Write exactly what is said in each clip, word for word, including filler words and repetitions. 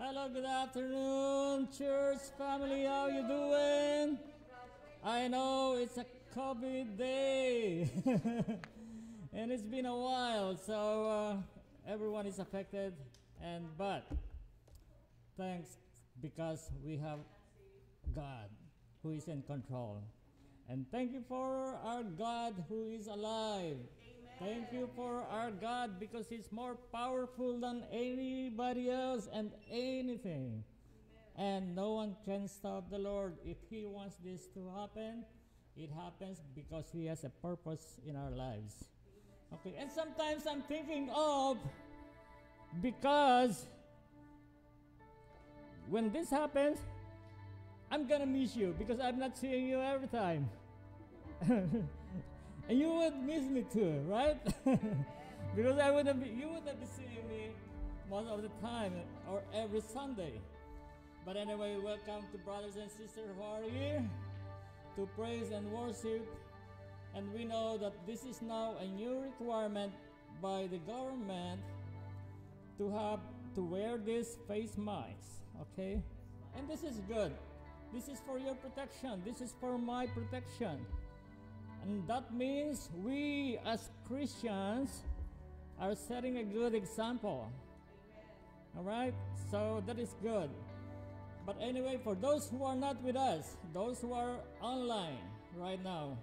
Hello, good afternoon, church family. How you doing? I know it's a COVID day, and it's been a while, so uh, everyone is affected. And but thanks because we have God who is in control, and thank you for our God who is alive. Thank you for our God because He's more powerful than anybody else and anything. And no one can stop the Lord. If He wants this to happen, it happens because He has a purpose in our lives. Okay, and sometimes I'm thinking of, because when this happens, I'm gonna miss you because I'm not seeing you every time. And you would miss me too, right? Because I wouldn't be, you wouldn't be seeing me most of the time or every Sunday. But anyway, welcome to brothers and sisters who are here to praise and worship. And we know that this is now a new requirement by the government to have to wear these face masks, okay? And this is good. This is for your protection. This is for my protection. And that means we as Christians are setting a good example. All right? So that is good. But anyway, for those who are not with us, those who are online right now,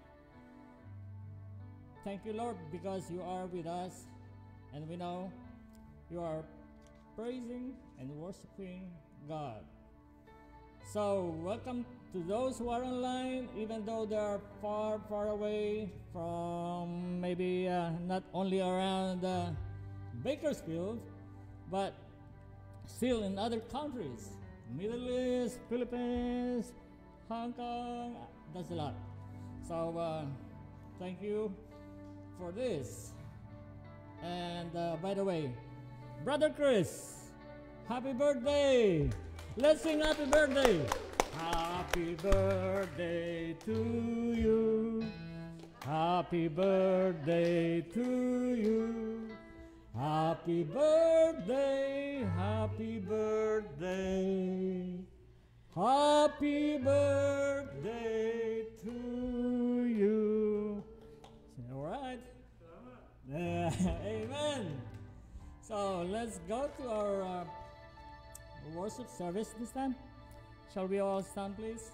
thank you, Lord, because you are with us, and we know you are praising and worshiping God. So, welcome to those who are online, even though they are far, far away from maybe uh, not only around uh, Bakersfield, but still in other countries, Middle East, Philippines, Hong Kong, that's a lot. So, uh, thank you for this. And uh, by the way, Brother Chris, happy birthday! Let's sing happy birthday. Happy birthday to you. Happy birthday to you. Happy birthday, happy birthday. Happy birthday to you. All right. Amen. So let's go to our uh, worship service this time. Shall we all stand, please?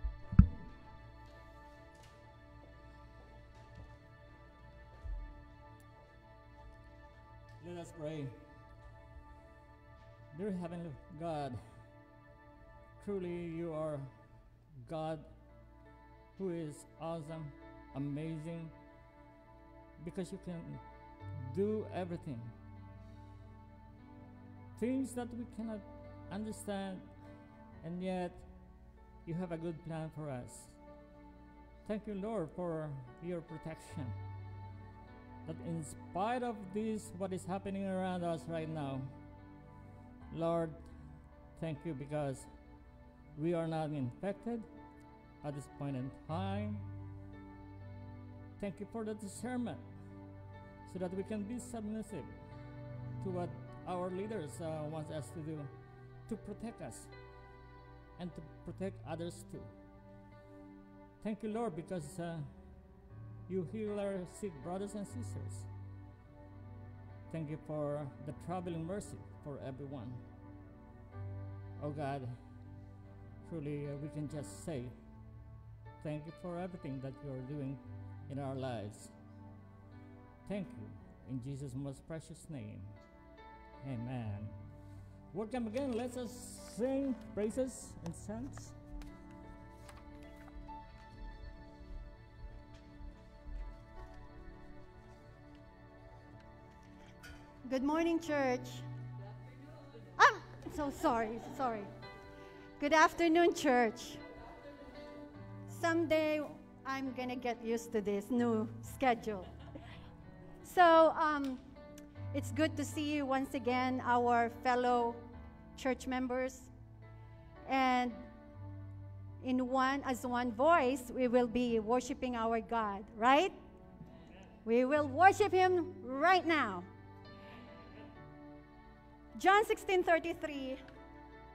Let us pray. Dear Heavenly God, truly you are God who is awesome, amazing, because you can do everything. Things that we cannot understand, and yet you have a good plan for us. Thank you, Lord, for your protection. That in spite of this, what is happening around us right now, Lord, thank you because we are not infected at this point in time. Thank you for the discernment so that we can be submissive to what our leaders uh, want us to do, to protect us and to protect others too. Thank you, Lord, because uh, you heal our sick brothers and sisters. Thank you for the traveling mercy for everyone. Oh God, truly uh, we can just say thank you for everything that you are doing in our lives. Thank you in Jesus' most precious name. Amen. Welcome again. Let us sing praises and songs. Good morning, church. Ah, so sorry, sorry. Good afternoon, church. Someday I'm gonna get used to this new schedule. So, um, it's good to see you once again, our fellow church members. And in one, as one voice, we will be worshiping our God, right? We will worship Him right now. John sixteen thirty-three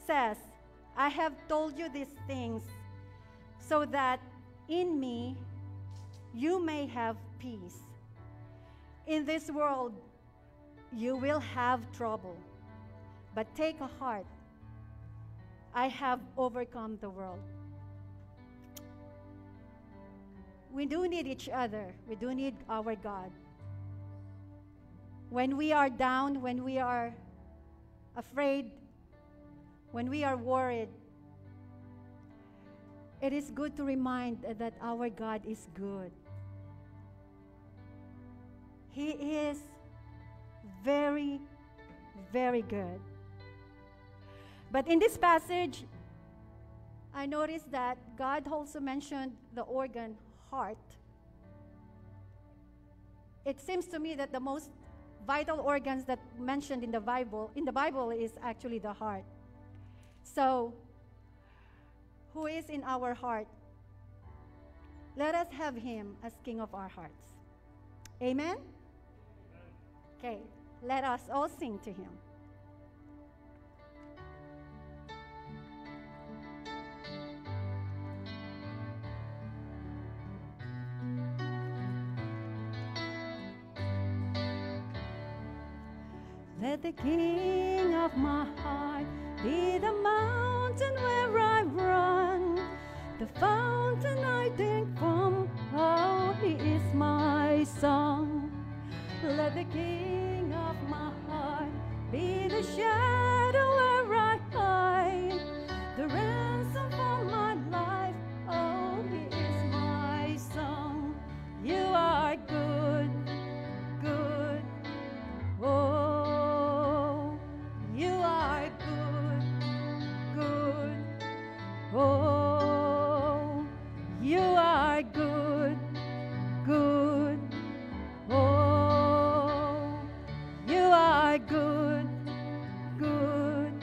says, I have told you these things so that in me you may have peace. In this world you will have trouble, but take a heart. I have overcome the world. We do need each other. We do need our God. When we are down, when we are afraid, when we are worried, it is good to remind that our God is good. He is very, very good. But in this passage, I noticed that God also mentioned the organ heart. It seems to me that the most vital organs that mentioned in the Bible, in the Bible is actually the heart. So, who is in our heart? Let us have him as king of our hearts. Amen? Okay, let us all sing to him. Let the king of my heart be the mountain where I run, the fountain I drink from. Oh, he is my song. Let the king of my heart be the shadow where I hide, the ransom for my life. Oh, he is my song. You are good, good. Oh, you are good, good. Oh, you are good, good. Oh, you are good, good.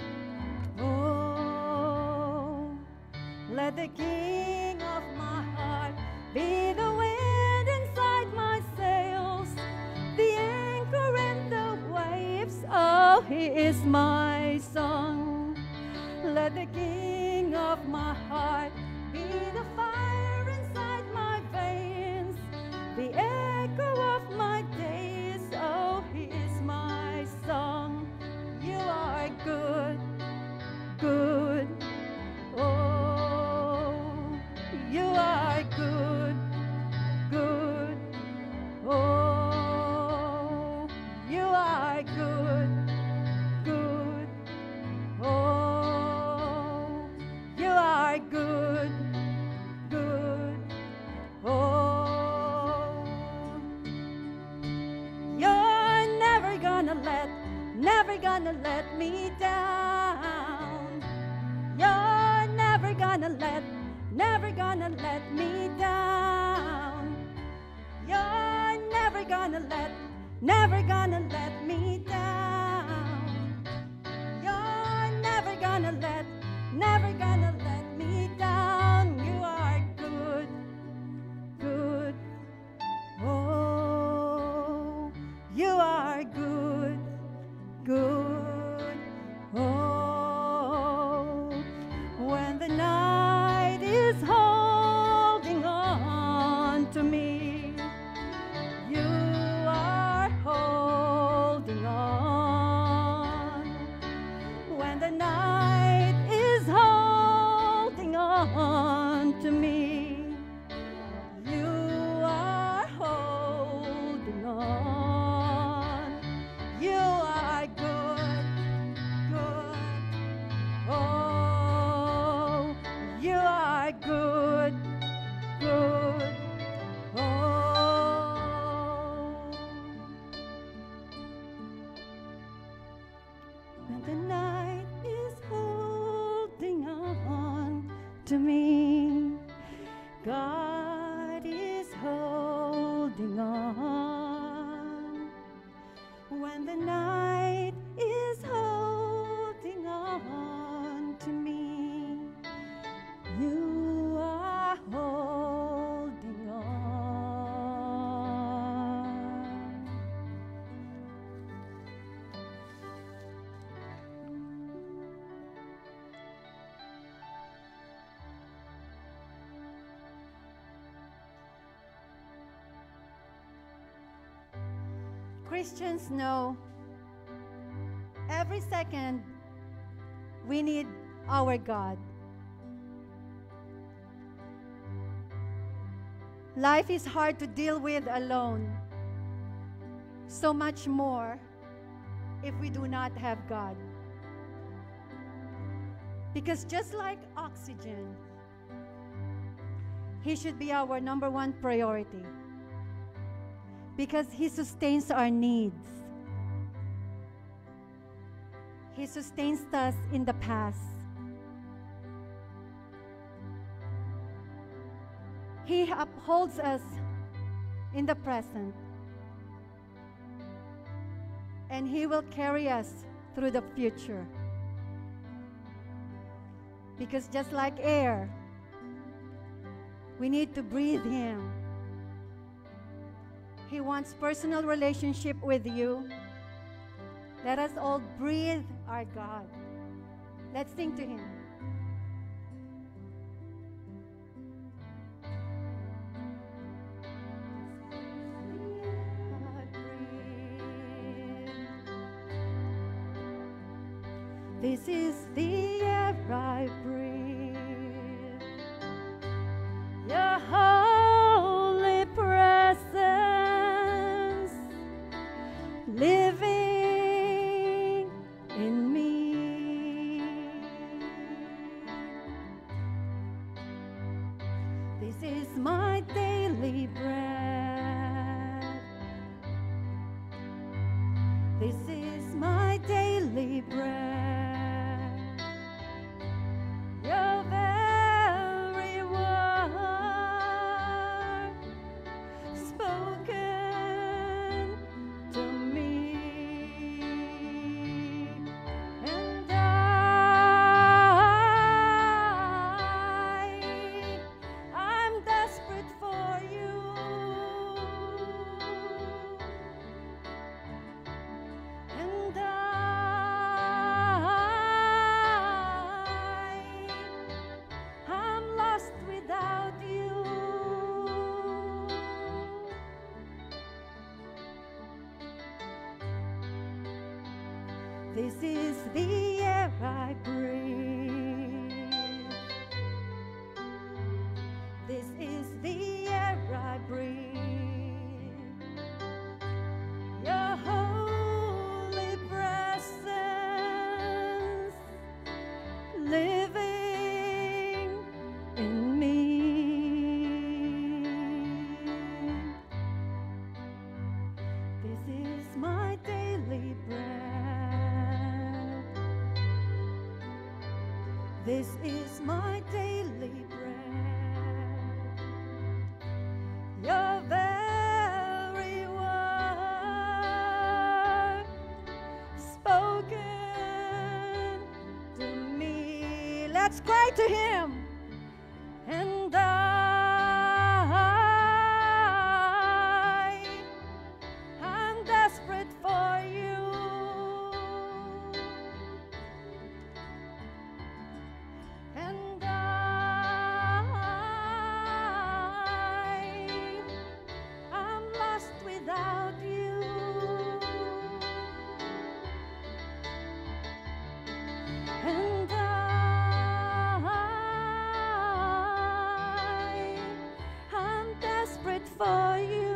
Oh, let the king of my heart be the wind inside my sails, the anchor and the waves. Oh, he is my song. Let the king of my heart be the fire inside my veins, the echo of my days. Oh, he is my song. You are good, good. Oh, you are good, good. Oh, you are good, good. Oh, you are good, good. Oh, you're never gonna let, never gonna let me down. You're never gonna let, never gonna let me down. You're never gonna let, never gonna let me down. You're never gonna let, never gonna let me down. You are good, good. Oh, you are good, good. Oh, when the night is holding on to me, you are holding on. When the night is holding on to me, you are holding on. You are good, good. Oh, you are good, good. Oh, when the night is holding on to me, God is holding on. When the night is holding on to me, you are holding on. Christians know every second we need our God. Life is hard to deal with alone. So much more if we do not have God. Because just like oxygen, He should be our number one priority. Because He sustains our needs. He sustains us in the past. He upholds us in the present. And He will carry us through the future. Because just like air, we need to breathe Him. He wants personal relationship with you. Let us all breathe our God. Let's sing to Him. This is the air I breathe. Your holy presence living in me. This is my daily bread. This is my daily bread. Your very word spoken to me, and I, I'm desperate for you, and I, I'm lost without you. This is the air I breathe. This is the air I breathe. Your holy presence living in me. This is my daily bread. This is my daily bread. Your very word spoken to me. Let's cry to Him. And I, I'm desperate for you. And I, I'm lost without you. And I, I'm desperate for you.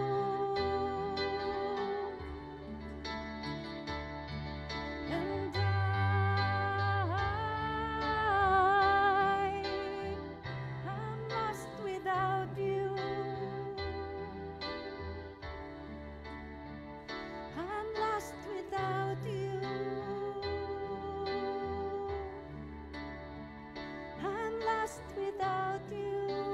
And I, I'm lost without you. I'm lost without you. I'm lost without you.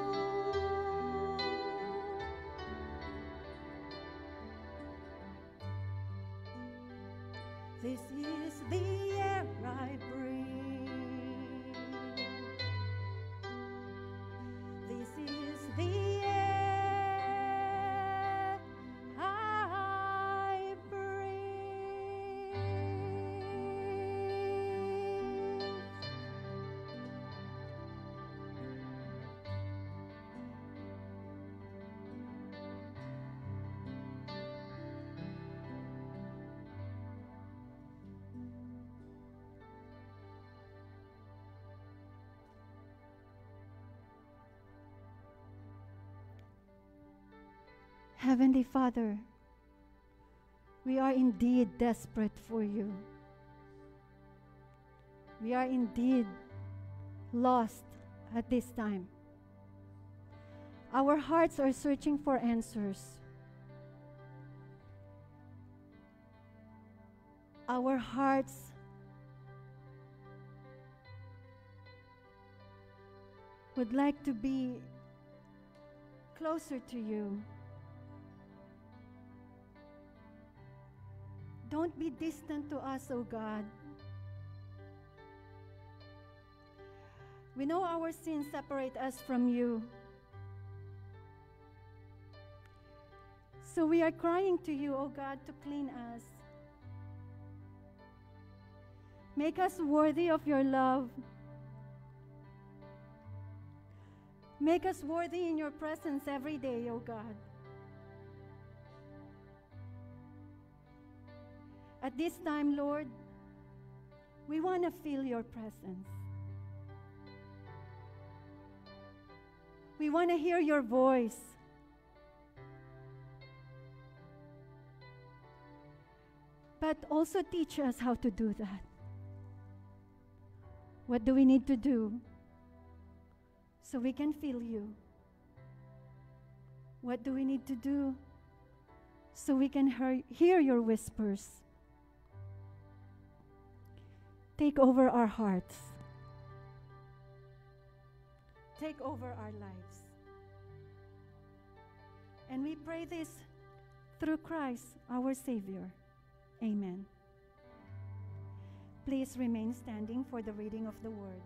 This is the air I breathe. This is the air I breathe. Heavenly Father, we are indeed desperate for you. We are indeed lost at this time. Our hearts are searching for answers. Our hearts would like to be closer to you. Don't be distant to us, O God. We know our sins separate us from you. So we are crying to you, O God, to clean us. Make us worthy of your love. Make us worthy in your presence every day, O God. At this time, Lord, we want to feel your presence. We want to hear your voice. But also teach us how to do that. What do we need to do so we can feel you? What do we need to do so we can hear, hear your whispers? Take over our hearts. Take over our lives. And we pray this through Christ, our Savior. Amen. Please remain standing for the reading of the word.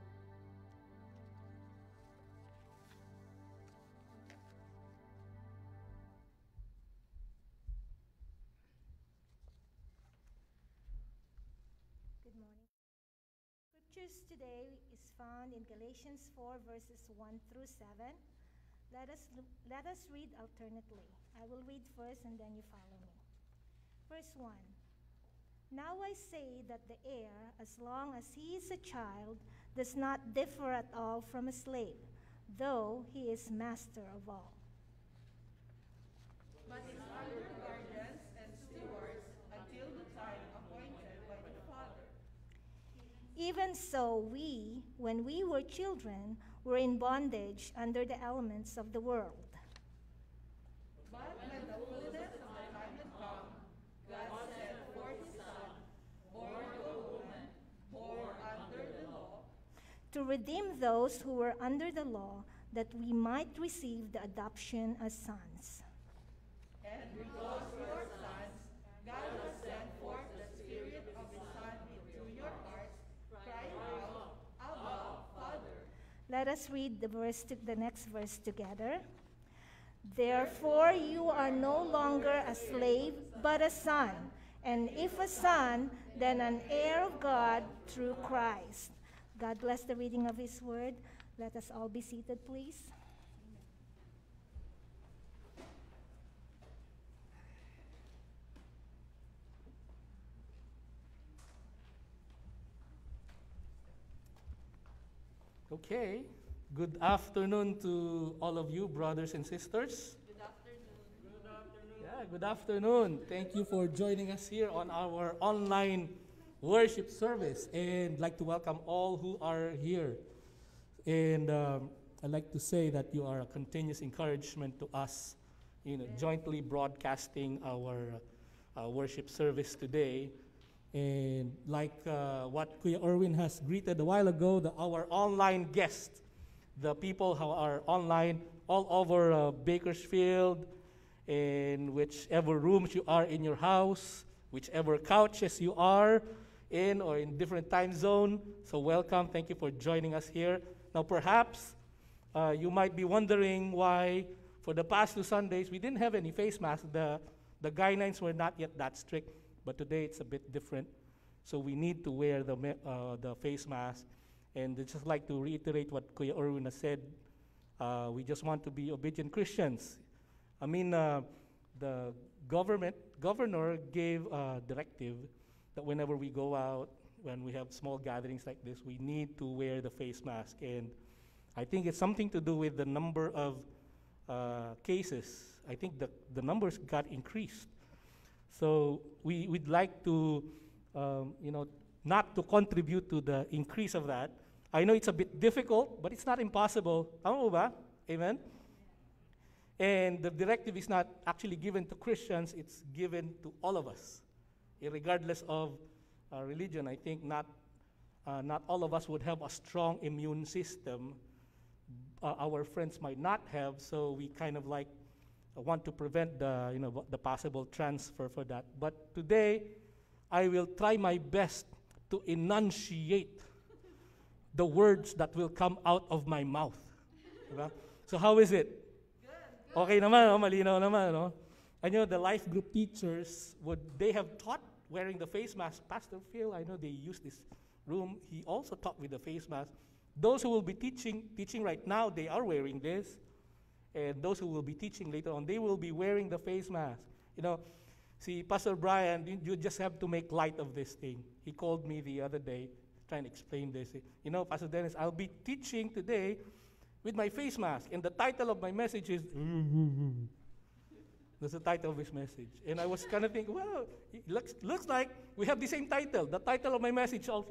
Good morning. Scriptures today is found in Galatians four, verses one through seven. Let us, let us read alternately. I will read first and then you follow me. Verse one. Now I say that the heir, as long as he is a child, does not differ at all from a slave, though he is master of all. But is under guardians and stewards until the time appointed by the Father. Even so, we, when we were children, were in bondage under the elements of the world. But when the fullness of the time had come, God sent forth his Son, born of a woman, born under the law, To redeem those who were under the law, that we might receive the adoption as sons. and because we are sons, God has sent forth the Spirit of his Son into your hearts, crying out, Abba, Father. Let us read the verse to, the next verse together. Therefore you are no longer a slave, but a son. And if a son, then an heir of God through Christ. God bless the reading of his word. Let us all be seated, please. Okay. Good afternoon to all of you, brothers and sisters. Good afternoon. Good afternoon. Yeah, good afternoon. Thank you for joining us here on our online worship service. And I'd like to welcome all who are here. And um, I'd like to say that you are a continuous encouragement to us, you know, jointly broadcasting our uh, worship service today. And like uh, what Kuya Erwin has greeted a while ago, the, our online guests, the people who are online all over uh, Bakersfield, in whichever rooms you are in your house, whichever couches you are in or in different time zone. So welcome. Thank you for joining us here. Now perhaps uh, you might be wondering why for the past two Sundays we didn't have any face masks. The, the guidelines were not yet that strict, but today it's a bit different. So we need to wear the, uh, the face mask. And I'd just like to reiterate what Kuya Erwin has said. Uh, we just want to be obedient Christians. I mean, uh, the government governor gave a directive that whenever we go out, when we have small gatherings like this, we need to wear the face mask. And I think it's something to do with the number of uh, cases. I think the, the numbers got increased. So we, we'd like to, um, you know, not to contribute to the increase of that. I know it's a bit difficult, but it's not impossible. Tama mo ba? Amen? And the directive is not actually given to Christians, it's given to all of us. Regardless of uh, religion, I think not, uh, not all of us would have a strong immune system. Uh, our friends might not have, so we kind of like uh, want to prevent the, you know, the possible transfer for that. But today, I will try my best to enunciate the words that will come out of my mouth. Diba? So how is it? Good. Okay naman, no? Malinaw naman, no? I know the life group teachers, would they have taught wearing the face mask? Pastor Phil, I know they use this room. He also taught with the face mask. Those who will be teaching, teaching right now, they are wearing this. And those who will be teaching later on, they will be wearing the face mask. You know, see, Pastor Brian, you, you just have to make light of this thing. He called me the other day, trying to explain this. You know, Pastor Dennis, I'll be teaching today with my face mask. And the title of my message is, that's the title of his message. And I was kind of thinking, well, it looks, looks like we have the same title. The title of my message also.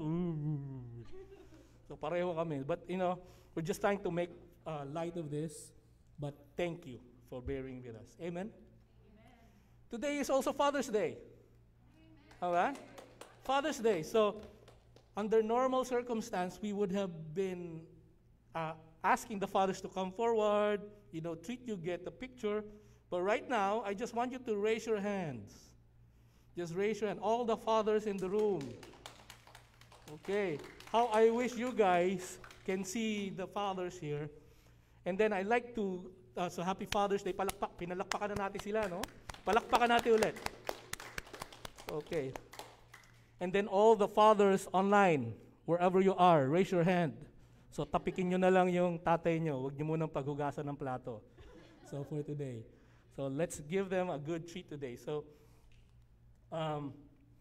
So pareho kami. But, you know, we're just trying to make uh, light of this. But thank you for bearing with us. Amen? Amen. Today is also Father's Day. Amen. All right? Father's Day. So, under normal circumstance, we would have been uh, asking the fathers to come forward, you know, treat you, get a picture. But right now, I just want you to raise your hands. Just raise your hand. All the fathers in the room. Okay. How I wish you guys can see the fathers here. And then I like to, uh, so Happy Father's Day, palakpak, pinalakpakan na natin sila, no? Palakpakan natin ulit. Okay. And then all the fathers online, wherever you are, raise your hand. So tapikin nyo na lang yung tatay nyo. Huwag nyo munang paghugasan ng plato. So for today. So let's give them a good treat today. So um,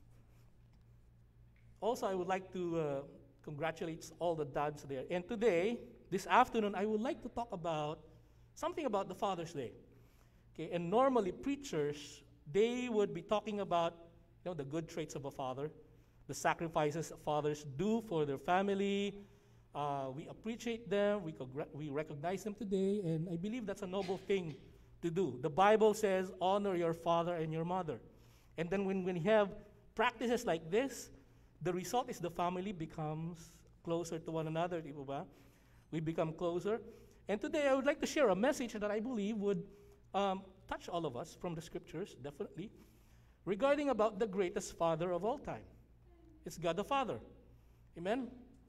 also I would like to uh, congratulate all the dads there. And today, this afternoon, I would like to talk about something about the Father's Day. Okay, and normally preachers, they would be talking about, you know, the good traits of a father, the sacrifices fathers do for their family. Uh, we appreciate them, we, congr- we recognize them today, and I believe that's a noble thing to do. The Bible says, honor your father and your mother. And then when, when you have practices like this, the result is the family becomes closer to one another, di ba? We become closer. And today I would like to share a message that I believe would um, touch all of us from the scriptures, definitely, regarding about the greatest father of all time. It's God the Father. Amen?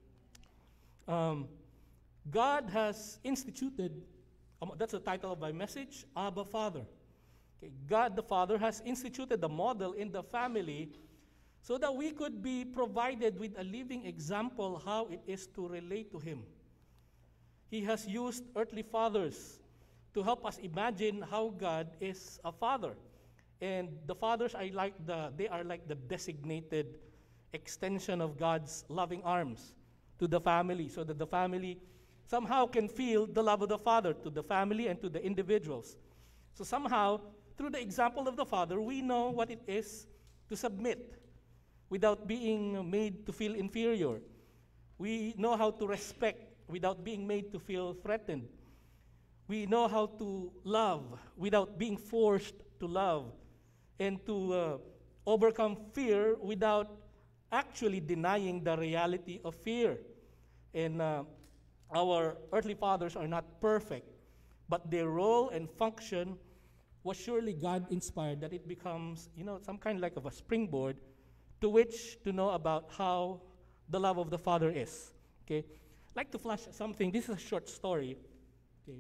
Um, God has instituted, um, that's the title of my message, Abba Father. Okay, God the Father has instituted the model in the family so that we could be provided with a living example how it is to relate to Him. He has used earthly fathers to help us imagine how God is a father. And the fathers are like the, they are like the designated extension of God's loving arms to the family, so that the family somehow can feel the love of the Father to the family and to the individuals. So somehow, through the example of the Father, we know what it is to submit without being made to feel inferior. We know how to respect without being made to feel threatened. We know how to love without being forced to love, and to uh, overcome fear without actually denying the reality of fear. And uh, our earthly fathers are not perfect, but their role and function was surely God-inspired, that it becomes, you know, some kind like of a springboard to which to know about how the love of the Father is. Okay, I'd like to flash something. This is a short story. Okay.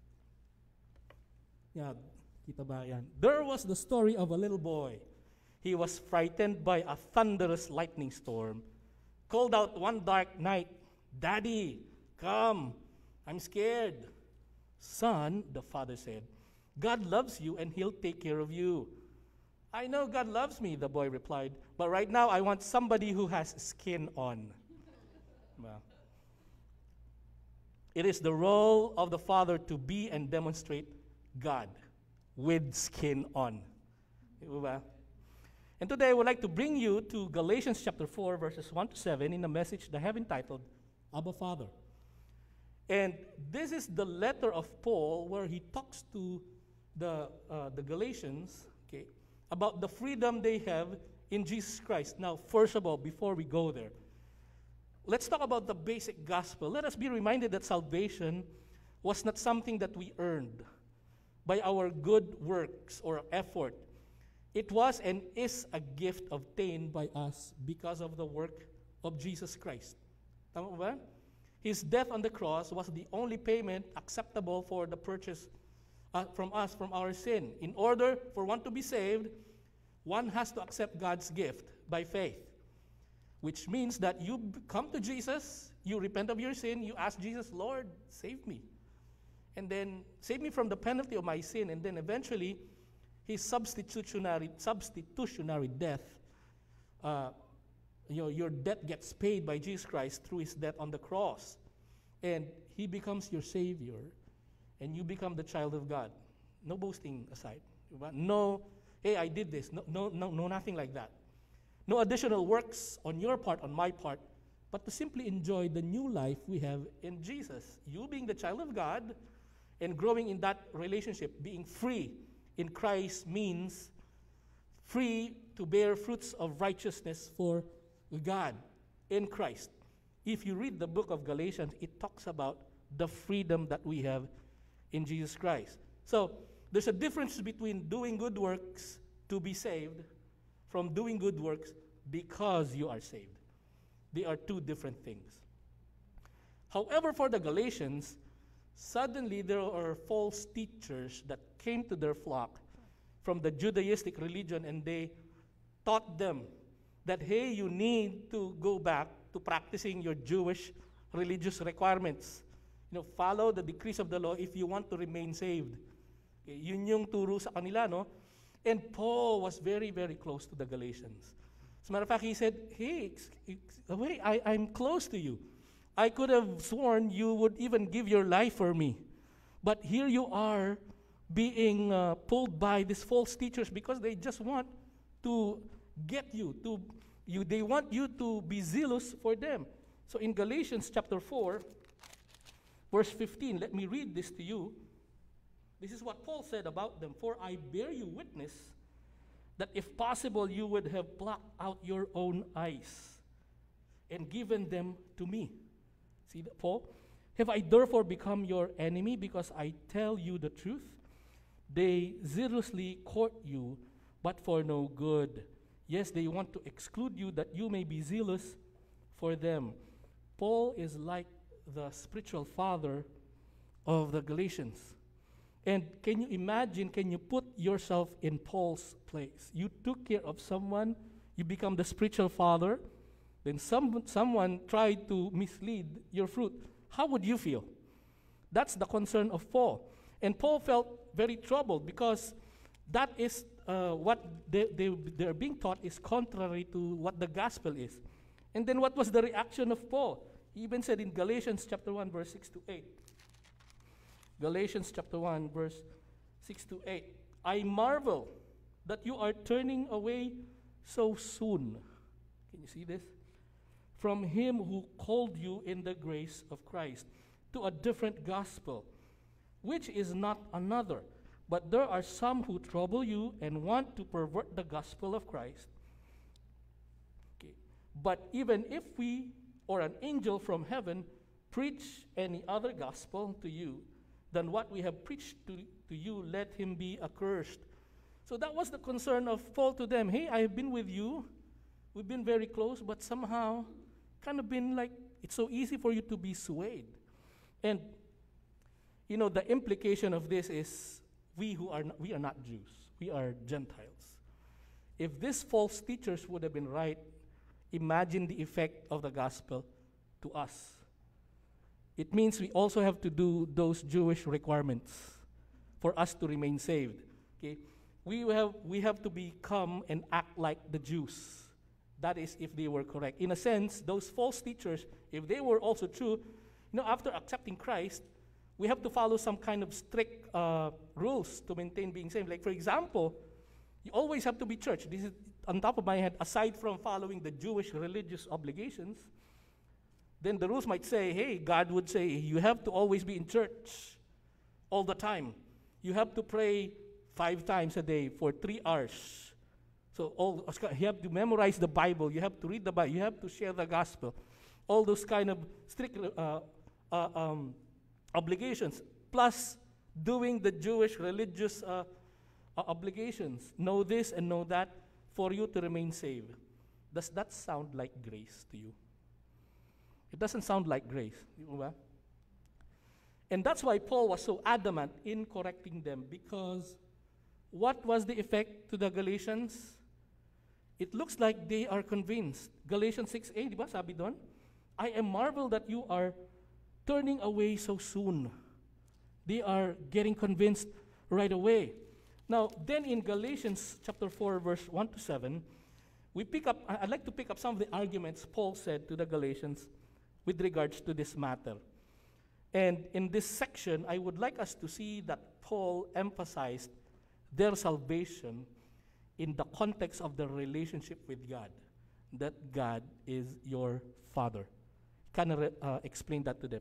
Yeah, kita ba yan? There was the story of a little boy. He was frightened by a thunderous lightning storm. Called out one dark night, "Daddy, come, I'm scared." "Son," the father said, "God loves you and He'll take care of you." "I know God loves me," the boy replied, "but right now I want somebody who has skin on." Well, it is the role of the father to be and demonstrate God with skin on. Diba? And today I would like to bring you to Galatians chapter four, verses one to seven in a message that I have entitled, Abba Father. And this is the letter of Paul where he talks to the, uh, the Galatians, okay, about the freedom they have in Jesus Christ. Now, first of all, before we go there, let's talk about the basic gospel. Let us be reminded that salvation was not something that we earned by our good works or effort. It was and is a gift obtained by us because of the work of Jesus Christ. Tama ba? His death on the cross was the only payment acceptable for the purchase uh, from us from our sin. In order for one to be saved, one has to accept God's gift by faith, which means that you come to Jesus, you repent of your sin, you ask Jesus, Lord, save me. And then save me from the penalty of my sin. And then eventually, his substitutionary, substitutionary death, uh, you know, your debt gets paid by Jesus Christ through his death on the cross. And he becomes your Savior, and you become the child of God. No boasting aside. No, hey, I did this. No, no, no, no, nothing like that. No additional works on your part, on my part, but to simply enjoy the new life we have in Jesus. You being the child of God and growing in that relationship, being free in Christ means free to bear fruits of righteousness for God in Christ. If you read the book of Galatians, it talks about the freedom that we have in Jesus Christ. So there's a difference between doing good works to be saved from doing good works because you are saved. They are two different things. However, for the Galatians, suddenly there are false teachers that came to their flock from the Judaistic religion, and they taught them that, hey, you need to go back to practicing your Jewish religious requirements. You know, follow the decrees of the law if you want to remain saved. Okay, yun yung turo sa kanila, no? And Paul was very, very close to the Galatians. As a matter of fact, he said, hey, ex- ex- wait, I, I'm close to you. I could have sworn you would even give your life for me. But here you are being uh, pulled by these false teachers because they just want to get you, to you. They want you to be zealous for them. So in Galatians chapter four, verse fifteen, let me read this to you. This is what Paul said about them. For I bear you witness that if possible you would have plucked out your own eyes and given them to me. See that, Paul? Have I therefore become your enemy because I tell you the truth? They zealously court you, but for no good. Yes, they want to exclude you that you may be zealous for them. Paul is like the spiritual father of the Galatians. And can you imagine, can you put yourself in Paul's place? You took care of someone, you become the spiritual father, then some, someone tried to mislead your fruit. How would you feel? That's the concern of Paul. And Paul felt very troubled because that is uh, what they, they, they're being taught is contrary to what the gospel is. And then what was the reaction of Paul? He even said in Galatians chapter one, verse six to eight. Galatians chapter one, verse six to eight. I marvel that you are turning away so soon. Can you see this? From him who called you in the grace of Christ to a different gospel, which is not another. But there are some who trouble you and want to pervert the gospel of Christ. Okay. But even if we or an angel from heaven preach any other gospel to you than what we have preached to, to you, let him be accursed. So that was the concern of Paul to them. Hey, I have been with you. We've been very close, but somehow kind of been like, it's so easy for you to be swayed. And, you know, the implication of this is we who are not, we are not Jews. We are Gentiles. If these false teachers would have been right, imagine the effect of the gospel to us. It means we also have to do those Jewish requirements for us to remain saved. Okay? We have, we have to become and act like the Jews. That is, if they were correct. In a sense, those false teachers, if they were also true, you know, after accepting Christ, we have to follow some kind of strict uh, rules to maintain being saved. Like, for example, you always have to be church. This is on top of my head. Aside from following the Jewish religious obligations, then the rules might say, hey, God would say, you have to always be in church all the time. You have to pray five times a day for three hours. So all, you have to memorize the Bible. You have to read the Bible. You have to share the gospel. All those kind of strict uh, uh, um, obligations, plus doing the Jewish religious uh, uh, obligations. Know this and know that for you to remain saved. Does that sound like grace to you? It doesn't sound like grace. And that's why Paul was so adamant in correcting them, because what was the effect to the Galatians? It looks like they are convinced. Galatians six eight, diba, sabi doon? I am marveled that you are turning away so soon. They are getting convinced right away. Now, then in Galatians chapter four, verse one to seven, we pick up, I'd like to pick up some of the arguments Paul said to the Galatians with regards to this matter. And in this section, I would like us to see that Paul emphasized their salvation in the context of the relationship with God, that God is your Father. Kind of uh, explain that to them.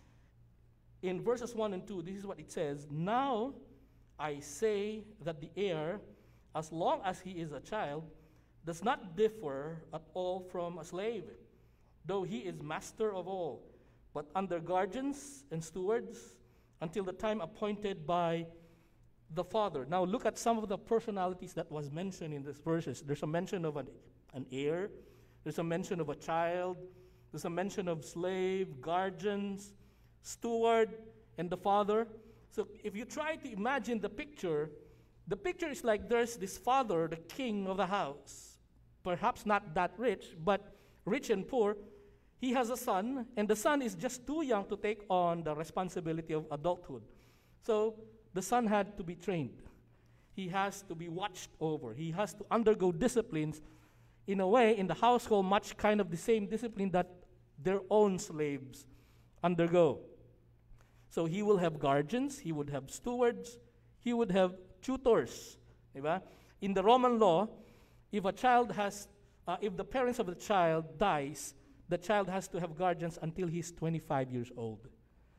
In verses one and two, this is what it says, now I say that the heir, as long as he is a child, does not differ at all from a slave, though he is master of all, but under guardians and stewards until the time appointed by the Father. Now look at some of the personalities that was mentioned in these verses. There's a mention of an, an heir. There's a mention of a child. There's a mention of slave, guardians, steward, and the Father. So if you try to imagine the picture, the picture is like there's this father, the king of the house, perhaps not that rich, but rich and poor. He has a son, and the son is just too young to take on the responsibility of adulthood. So the son had to be trained. He has to be watched over. He has to undergo disciplines, in a way, in the household, much kind of the same discipline that their own slaves undergo. So he will have guardians, he would have stewards, he would have tutors. Diba? In the Roman law, if a child has, uh, if the parents of the child dies, the child has to have guardians until he's twenty-five years old.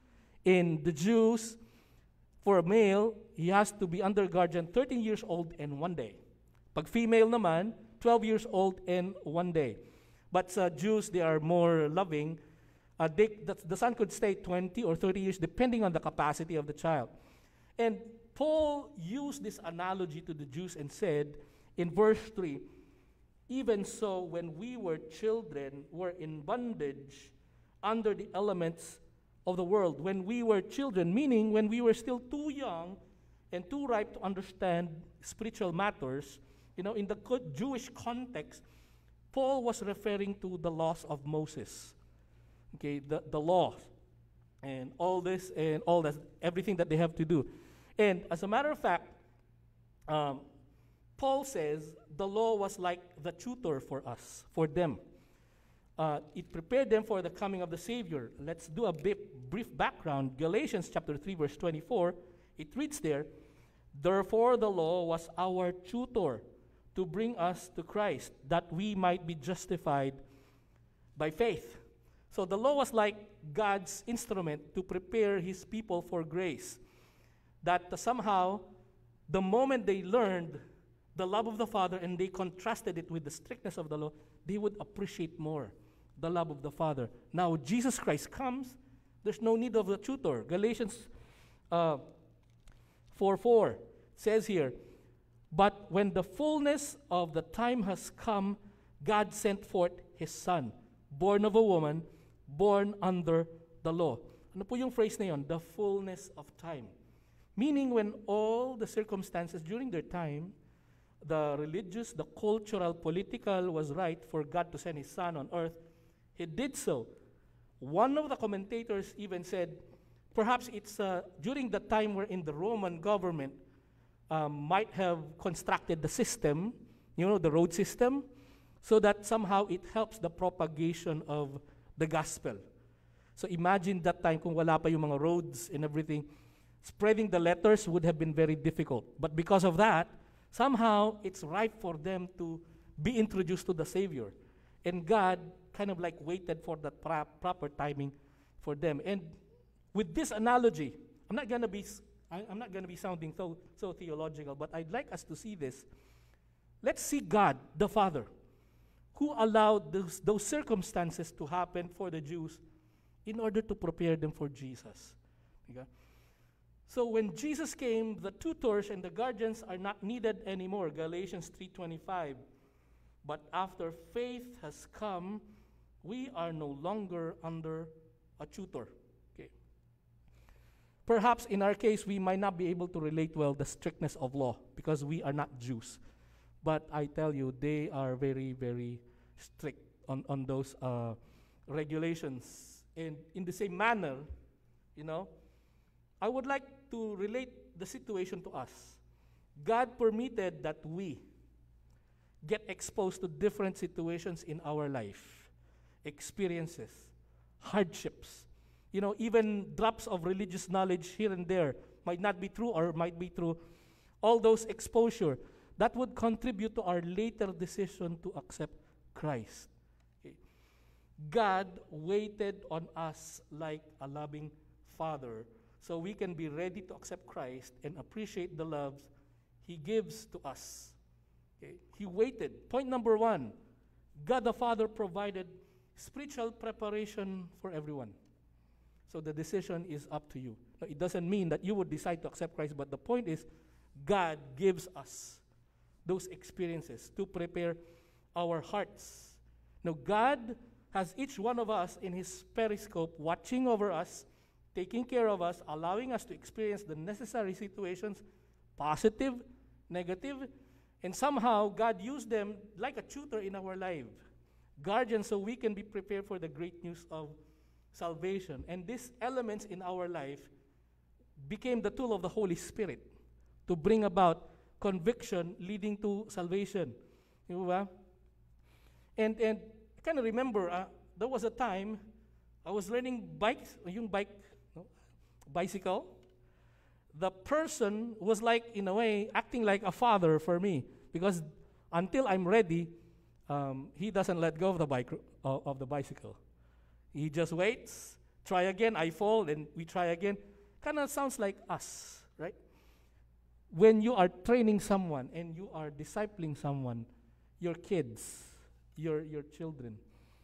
In the Jews, for a male, he has to be under guardian thirteen years old and one day. Pag female naman, twelve years old and one day. But uh, Jews, they are more loving. Uh, they, the, the son could stay twenty or thirty years depending on the capacity of the child. And Paul used this analogy to the Jews and said in verse three, even so, when we were children, were in bondage under the elements of the world. When we were children, meaning when we were still too young and too ripe to understand spiritual matters, you know, in the Jewish context, Paul was referring to the laws of Moses. Okay, the, the law and all this and all that, everything that they have to do. And as a matter of fact, um, Paul says the law was like the tutor for us, for them. Uh, it prepared them for the coming of the Savior. Let's do a bit, brief background. Galatians chapter three, verse twenty-four, it reads there, therefore the law was our tutor to bring us to Christ, that we might be justified by faith. So the law was like God's instrument to prepare his people for grace. That uh, somehow, the moment they learned the love of the Father and they contrasted it with the strictness of the law, they would appreciate more the love of the Father. Now, Jesus Christ comes, there's no need of a tutor. Galatians uh, four four says here, but when the fullness of the time has come, God sent forth his Son, born of a woman, born under the law. Ano po yung phrase na yun? The fullness of time. Meaning when all the circumstances during their time, the religious, the cultural, political was right for God to send his Son on earth, he did so. One of the commentators even said, perhaps it's uh, during the time wherein the Roman government um, might have constructed the system, you know, the road system, so that somehow it helps the propagation of the gospel. So imagine that time kung wala pa yung mga roads and everything. Spreading the letters would have been very difficult. But because of that, somehow it's right for them to be introduced to the Savior. And God kind of like waited for that pra- proper timing for them. And with this analogy, I'm not gonna be I, I'm not gonna be sounding so, so theological, but I'd like us to see this. Let's see God, the Father, who allowed those, those circumstances to happen for the Jews in order to prepare them for Jesus. Okay? So when Jesus came, the tutors and the guardians are not needed anymore, Galatians three twenty-five. But after faith has come, we are no longer under a tutor. Okay. Perhaps in our case, we might not be able to relate well the strictness of law because we are not Jews. But I tell you, they are very, very strict on, on those uh, regulations. And in the same manner, you know, I would like to relate the situation to us. God permitted that we get exposed to different situations in our life, experiences, hardships. You know, even drops of religious knowledge here and there might not be true or might be true. All those exposure, that would contribute to our later decision to accept Christ. Okay. God waited on us like a loving Father so we can be ready to accept Christ and appreciate the love He gives to us. Okay. He waited. Point number one, God the Father provided spiritual preparation for everyone. So the decision is up to you. Now, it doesn't mean that you would decide to accept Christ, but the point is God gives us those experiences to prepare our hearts. Now, God has each one of us in His periscope watching over us, taking care of us, allowing us to experience the necessary situations, positive, negative, and somehow God used them like a tutor in our life, guardian, so we can be prepared for the great news of salvation. And these elements in our life became the tool of the Holy Spirit to bring about conviction leading to salvation. You know ba? And, and I kind of remember, uh, there was a time I was learning bikes, yung bike, no? bicycle. The person was like, in a way, acting like a father for me because until I'm ready, um, he doesn't let go of the bike uh, of the bicycle. He just waits, try again, I fall, and we try again. Kind of sounds like us, right? When you are training someone and you are discipling someone, your kids, your, your children,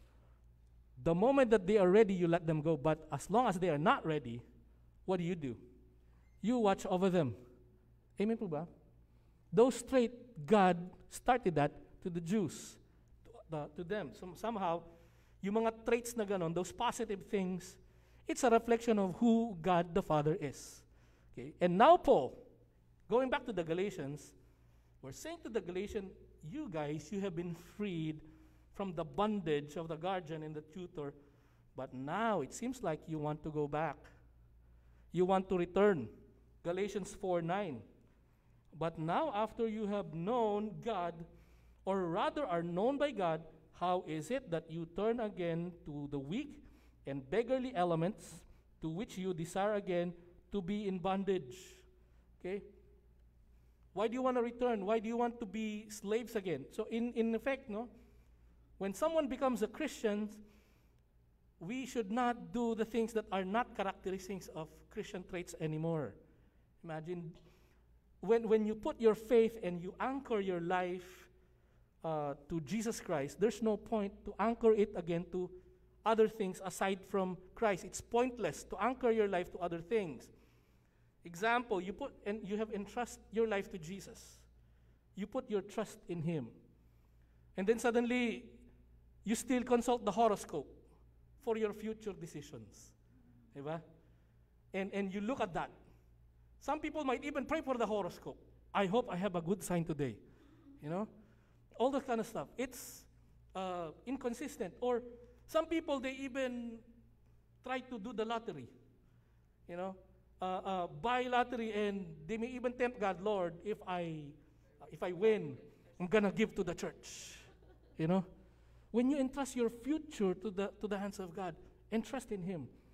the moment that they are ready, you let them go. But as long as they are not ready, what do you do? You watch over them. Amen po ba? Those traits, God started that to the Jews, to, the, to them. So, somehow, yung mga traits na ganon, those positive things, it's a reflection of who God the Father is. Okay? And now Paul, going back to the Galatians, we're saying to the Galatians, you guys, you have been freed from the bondage of the guardian and the tutor, but now it seems like you want to go back. You want to return. Galatians four nine. But now after you have known God, or rather are known by God, how is it that you turn again to the weak and beggarly elements to which you desire again to be in bondage? Okay? Why do you want to return? Why do you want to be slaves again? So in, in effect, no, when someone becomes a Christian, we should not do the things that are not characteristics of Christian traits anymore. Imagine when, when you put your faith and you anchor your life uh, to Jesus Christ, there's no point to anchor it again to other things aside from Christ. It's pointless to anchor your life to other things. Example, you put and you have entrust your life to Jesus. You put your trust in Him. And then suddenly, you still consult the horoscope for your future decisions. Diba? And, and you look at that. Some people might even pray for the horoscope. I hope I have a good sign today. You know? All that kind of stuff. It's uh, inconsistent. Or some people, they even try to do the lottery. You know? Uh, uh, buy lottery, and they may even tempt God, Lord, if I, uh, if I win, I'm gonna give to the church. You know? When you entrust your future to the, to the hands of God, entrust in Him.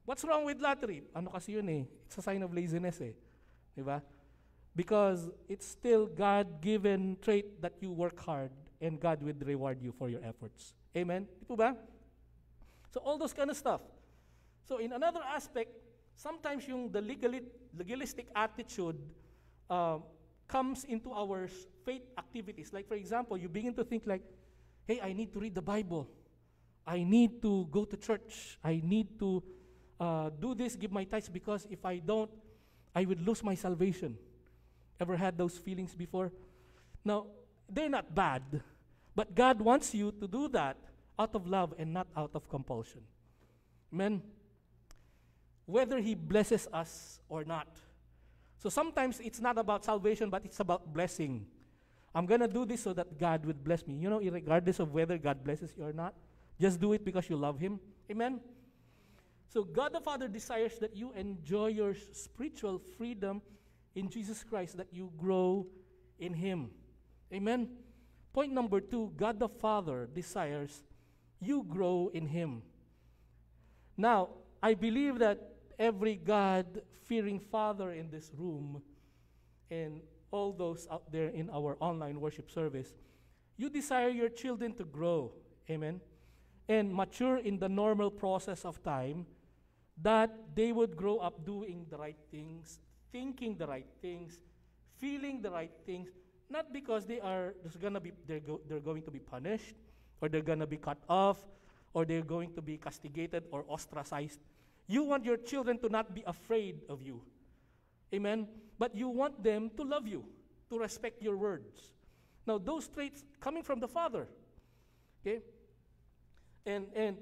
What's wrong with lottery? Ano kasi yun eh? It's a sign of laziness eh. Diba? Because it's still God-given trait that you work hard and God will reward you for your efforts. Amen? Di po ba? So all those kind of stuff. So in another aspect, sometimes yung the legali- legalistic attitude uh, comes into our s- faith activities. Like for example, you begin to think like, hey, I need to read the Bible. I need to go to church. I need to uh, do this, give my tithes, because if I don't, I would lose my salvation. Ever had those feelings before? Now, they're not bad, but God wants you to do that out of love and not out of compulsion. Amen? Whether He blesses us or not. So sometimes it's not about salvation, but it's about blessing. I'm going to do this so that God would bless me. You know, regardless of whether God blesses you or not, just do it because you love Him. Amen? So God the Father desires that you enjoy your spiritual freedom in Jesus Christ, that you grow in Him. Amen? Point number two, God the Father desires you grow in Him. Now, I believe that every God-fearing father in this room and all those out there in our online worship service, you desire your children to grow, amen, and mature in the normal process of time, that they would grow up doing the right things, thinking the right things, feeling the right things, not because they are there's gonna be they're, go, they're going to be punished, or they're gonna be cut off, or they're going to be castigated or ostracized. You want your children to not be afraid of you. Amen? But you want them to love you, to respect your words. Now, those traits coming from the Father. Okay? And, and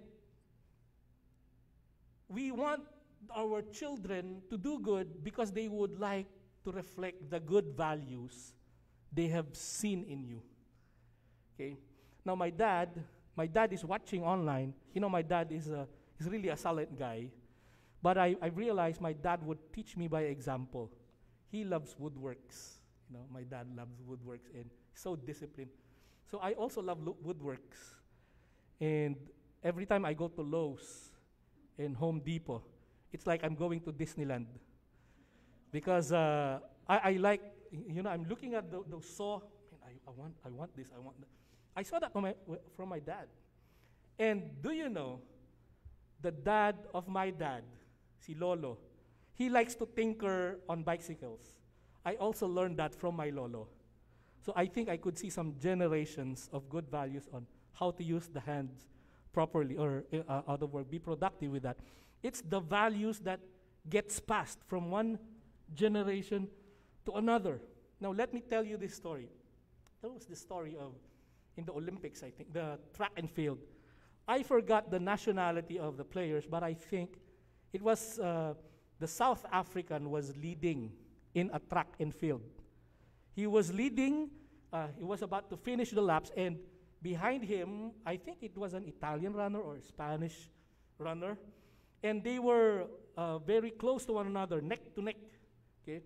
we want our children to do good because they would like to reflect the good values they have seen in you. Okay? Now, my dad, my dad is watching online. You know, my dad is, a, is really a silent guy. But I, I realized my dad would teach me by example. He loves woodworks. You know, my dad loves woodworks and so disciplined. So I also love lo- woodworks. And every time I go to Lowe's and Home Depot, it's like I'm going to Disneyland. Because uh, I, I like, you know, I'm looking at the, the saw, and I, I, want, I want this, I want that. I saw that from my, from my dad. And do you know, the dad of my dad, si Lolo, he likes to tinker on bicycles. I also learned that from my Lolo. So I think I could see some generations of good values on how to use the hands properly, or uh, out of work, be productive with that. It's the values that gets passed from one generation to another. Now let me tell you this story. That was the story of, in the Olympics, I think, the track and field. I forgot the nationality of the players, but I think it was uh, the South African was leading in a track and field. He was leading, uh, he was about to finish the laps, and behind him, I think it was an Italian runner or a Spanish runner, and they were uh, very close to one another, neck to neck. Okay,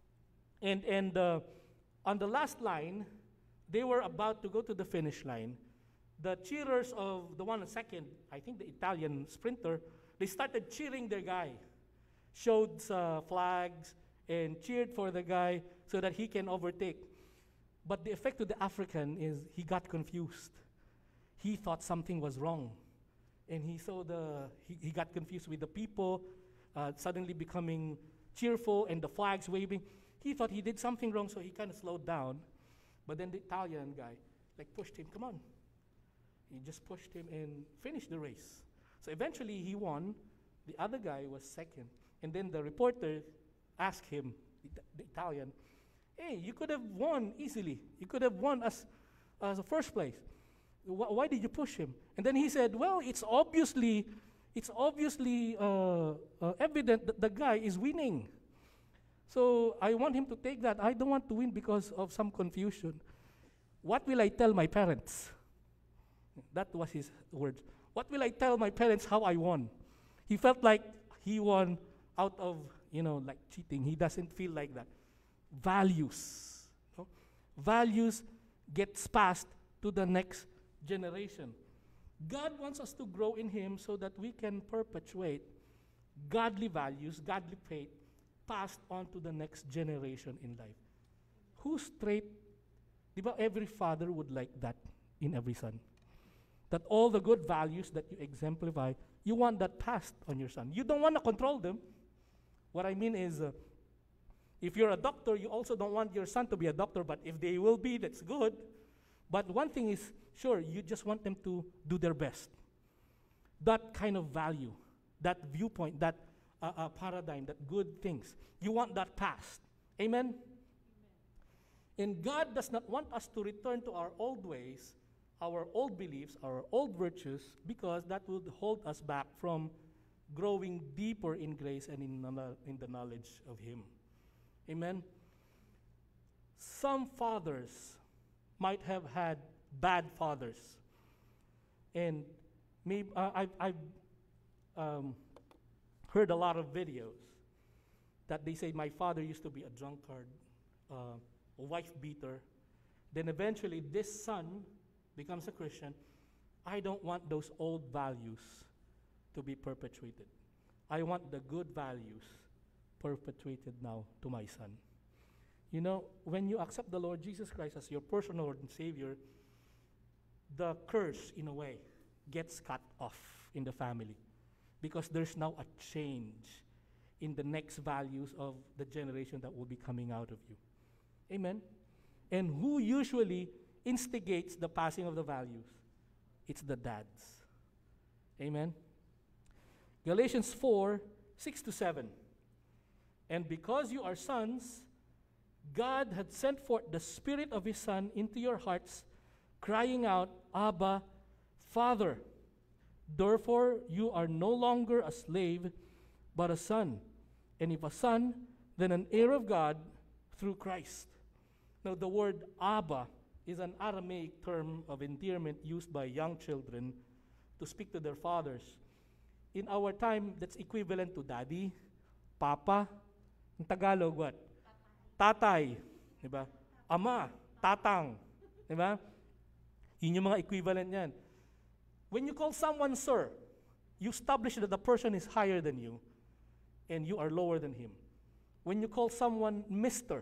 and and uh, on the last line, they were about to go to the finish line. The cheerers of the one second, I think the Italian sprinter, they started cheering their guy, showed uh, flags, and cheered for the guy so that he can overtake. But the effect to the African is he got confused. He thought something was wrong. And he saw the, he, he got confused with the people uh, suddenly becoming cheerful and the flags waving. He thought he did something wrong, so he kind of slowed down. But then the Italian guy like pushed him, come on. He just pushed him and finished the race. So eventually he won. The other guy was second. And then the reporter asked him, the, the Italian, hey, you could have won easily. You could have won as, as a first place. Wh- why did you push him? And then he said, well, it's obviously, it's obviously uh, uh, evident that the guy is winning. So I want him to take that. I don't want to win because of some confusion. What will I tell my parents? That was his words. What will I tell my parents how I won? He felt like he won out of, you know, like cheating. He doesn't feel like that. Values. No? Values gets passed to the next generation. God wants us to grow in Him so that we can perpetuate godly values, godly faith passed on to the next generation in life. Whose trait, di ba every father would like that in every son? That all the good values that you exemplify, you want that passed on your son. You don't want to control them. What I mean is, uh, if you're a doctor, you also don't want your son to be a doctor, but if they will be, that's good. But one thing is, sure, you just want them to do their best. That kind of value, that viewpoint, that uh, uh, paradigm, that good things, you want that passed. Amen? And God does not want us to return to our old ways, our old beliefs, our old virtues, because that would hold us back from growing deeper in grace and in, in the knowledge of Him. Amen? Some fathers might have had bad fathers. And maybe uh, I've, I've um, heard a lot of videos that they say, my father used to be a drunkard, uh, a wife beater. Then eventually this son becomes a Christian. I don't want those old values to be perpetuated. I want the good values perpetuated now to my son. You know, when you accept the Lord Jesus Christ as your personal Lord and Savior, the curse, in a way, gets cut off in the family because there's now a change in the next values of the generation that will be coming out of you. Amen? And who usually instigates the passing of the values? It's the dads. Amen? Galatians four, six to seven. And because you are sons, God had sent forth the Spirit of His Son into your hearts, crying out, Abba, Father. Therefore, you are no longer a slave, but a son. And if a son, then an heir of God through Christ. Now, the word Abba is an Aramaic term of endearment used by young children to speak to their fathers. In our time, that's equivalent to daddy, papa. In Tagalog, what? Tatay. Diba? Ama, tatang. Diba? Yun yung mga equivalent yan. When you call someone sir, you establish that the person is higher than you and you are lower than him. When you call someone mister,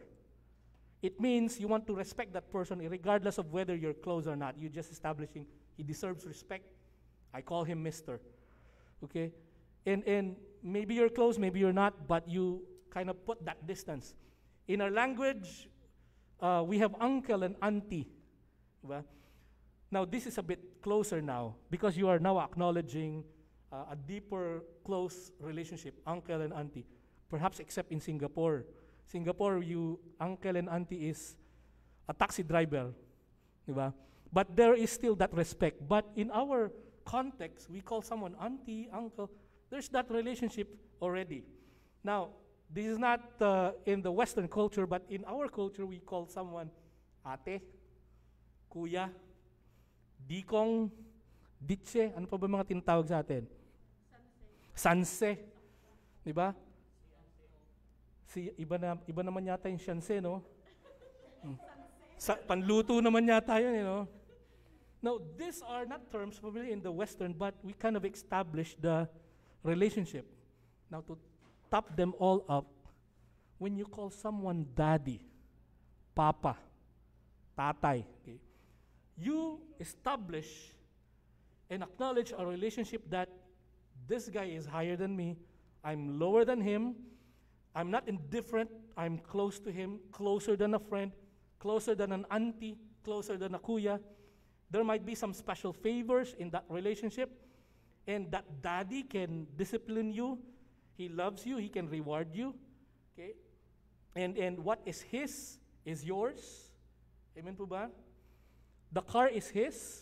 it means you want to respect that person regardless of whether you're close or not. You're just establishing he deserves respect. I call him mister. Okay? And, and maybe you're close, maybe you're not, but you kind of put that distance. In our language, uh, we have uncle and auntie. Diba? Now, this is a bit closer now because you are now acknowledging uh, a deeper, close relationship, uncle and auntie. Perhaps except in Singapore. Singapore, you uncle and auntie is a taxi driver. Diba? But there is still that respect. But in our context, we call someone auntie, uncle. There's that relationship already. Now, this is not uh, in the Western culture, but in our culture, we call someone ate, kuya, dikong, ditse. Ano pa ba mga tinatawag sa atin? Sanse. Di ba? Si, iba, na, iba naman yata yung shanse, no? Hmm. Sa, panluto naman yata yun, you know? Now, these are not terms familiar in the Western, but we kind of established the relationship. Now, to top them all up, when you call someone daddy, papa, tatay, okay, you establish and acknowledge a relationship that this guy is higher than me, I'm lower than him, I'm not indifferent, I'm close to him, closer than a friend, closer than an auntie, closer than a kuya. There might be some special favors in that relationship, and that daddy can discipline you. He loves you. He can reward you. Okay? And, and what is his is yours. Amen po ba? The car is his.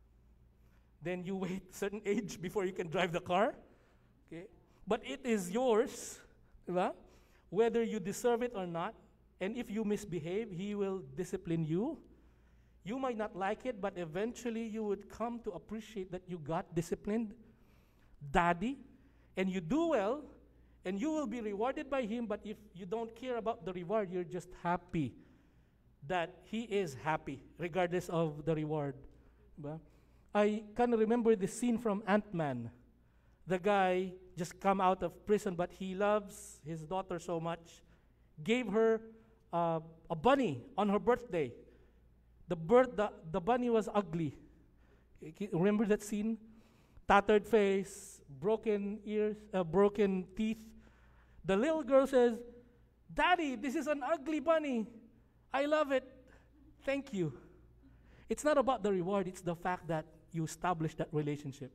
Then you wait a certain age before you can drive the car. Okay? But it is yours. Diba? Whether you deserve it or not. And if you misbehave, he will discipline you. You might not like it, but eventually you would come to appreciate that you got disciplined. Daddy. And you do well, and you will be rewarded by him, but if you don't care about the reward, you're just happy that he is happy, regardless of the reward. Diba? I kind of remember the scene from Ant-Man. The guy just come out of prison, but he loves his daughter so much, gave her uh, a bunny on her birthday. The, bird, the, the bunny was ugly. Remember that scene? Tattered face, broken ears, uh, broken teeth. The little girl says, "Daddy, this is an ugly bunny. I love it. Thank you." It's not about the reward, it's the fact that you establish that relationship.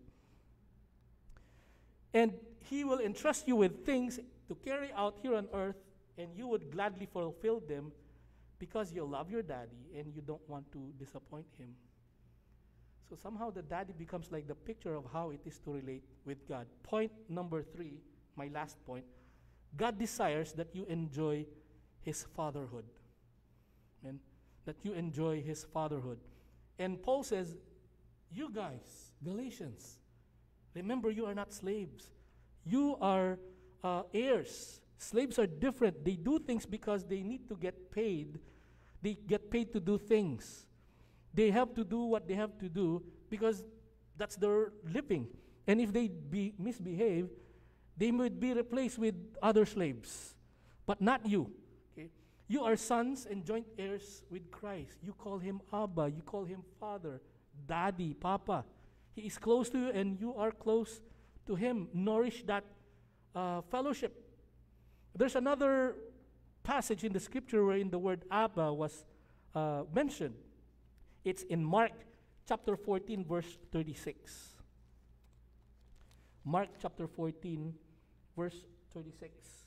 And he will entrust you with things to carry out here on earth, and you would gladly fulfill them because you love your daddy and you don't want to disappoint him. So somehow the daddy becomes like the picture of how it is to relate with God. Point number three, my last point. God desires that you enjoy his fatherhood. And that you enjoy his fatherhood. And Paul says, you guys, Galatians, remember you are not slaves. You are uh, heirs. Slaves are different. They do things because they need to get paid. They get paid to do things. They have to do what they have to do because that's their living. And if they be misbehave, they would be replaced with other slaves. But not you. Okay? You are sons and joint heirs with Christ. You call him Abba. You call him Father, Daddy, Papa. He is close to you and you are close to him. Nourish that uh, fellowship. There's another passage in the scripture wherein the word Abba was uh, mentioned. It's in Mark chapter fourteen, verse thirty-six. Mark chapter fourteen, verse thirty-six.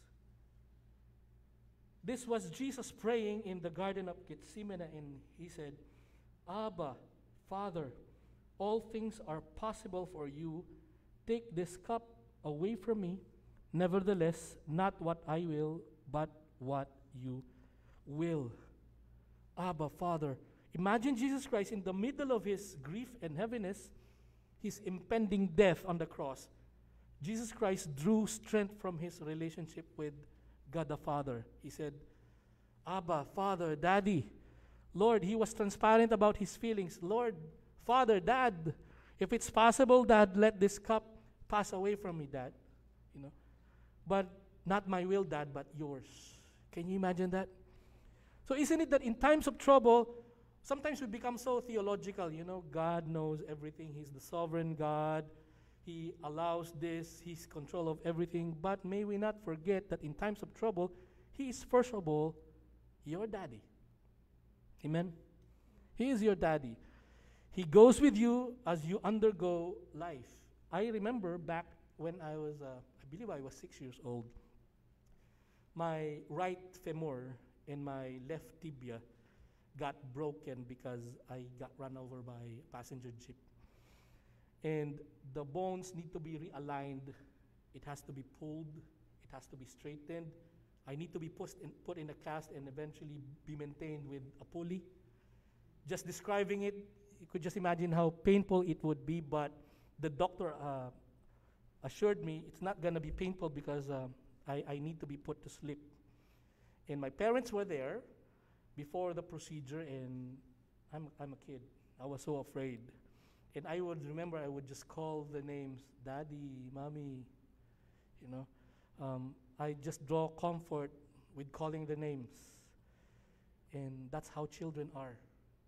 This was Jesus praying in the Garden of Gethsemane, and he said, Abba, Father, all things are possible for you. Take this cup away from me. Nevertheless, not what I will, but what you will. Abba, Father. Imagine Jesus Christ in the middle of his grief and heaviness, his impending death on the cross. Jesus Christ drew strength from his relationship with God the Father. He said, Abba, Father, Daddy. Lord, he was transparent about his feelings. Lord, Father, Dad, if it's possible, Dad, let this cup pass away from me, Dad. You know, but not my will, Dad, but yours. Can you imagine that? So isn't it that in times of trouble, sometimes we become so theological, you know, God knows everything. He's the sovereign God. He allows this. He's control of everything. But may we not forget that in times of trouble, he is first of all your daddy. Amen? He is your daddy. He goes with you as you undergo life. I remember back when I was, uh, I believe I was six years old, my right femur and my left tibia got broken because I got run over by a passenger jeep. And the bones need to be realigned. It has to be pulled. It has to be straightened. I need to be put in, put in a cast and eventually be maintained with a pulley. Just describing it, you could just imagine how painful it would be, but the doctor uh, assured me it's not going to be painful because uh, I, I need to be put to sleep. And my parents were there before the procedure, and I'm, I'm a kid. I was so afraid. And I would remember I would just call the names, Daddy, Mommy, you know. Um, I just draw comfort with calling the names. And that's how children are.